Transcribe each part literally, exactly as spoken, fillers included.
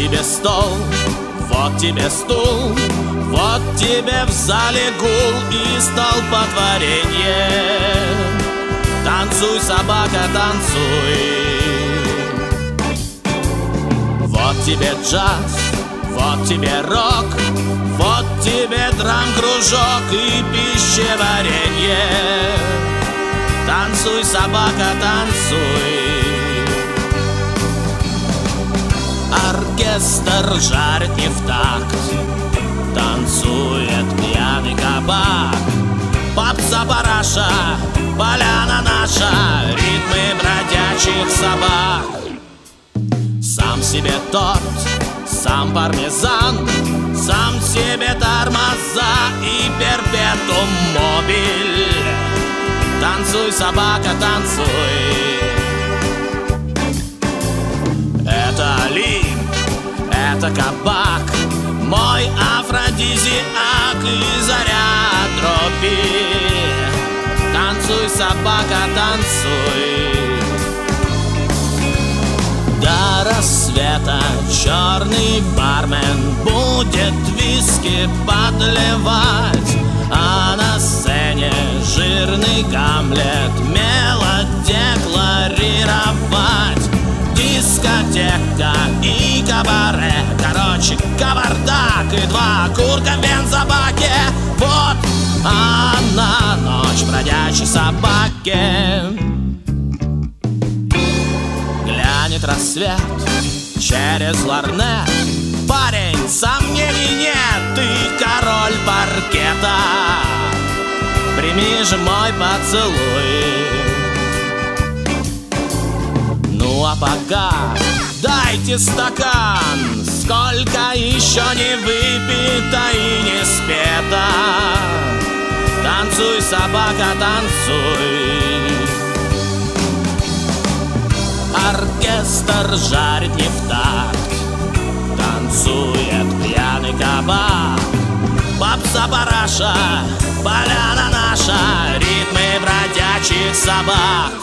тебе стол, вот тебе стул, вот тебе в зале гул и столпотворение. Танцуй, собака, танцуй. Вот тебе джаз, вот тебе рок, вот тебе драм-кружок и пищеваренье. Танцуй, собака, танцуй. Оркестр жарит не в такт, танцует пьяный кабак. Попса-параша, поляна наша, ритмы бродячих собак. Сам себе торт, сам пармезан, сам себе тормоза и перпетум мобиль. Танцуй, собака, танцуй. Это Олимп, это кабак, мой афродизиак и заряд тропи. Танцуй, собака, танцуй. До рассвета черный бармен будет виски подливать, а на сцене жирный Гамлет мелодекларировать. Дискотека и кабаре, короче, кавардак и два курка в бензобаке. Вот она, ночь бродячей собаки. Глянет рассвет через лорнет, парень, сомнений нет, ты король паркета. Прими же мой поцелуй. Ну а пока дайте стакан, сколько еще не выпито и не спето. Танцуй, собака, танцуй. Оркестр жарит не в такт, танцует пьяный кабак. Попса-параша, поляна наша, ритмы бродячих собак.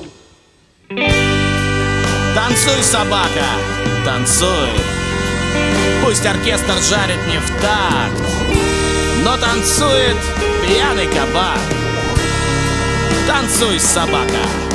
Танцуй, собака, танцуй. Пусть оркестр жарит не в такт, но танцует пьяный кабак. Танцуй, собака.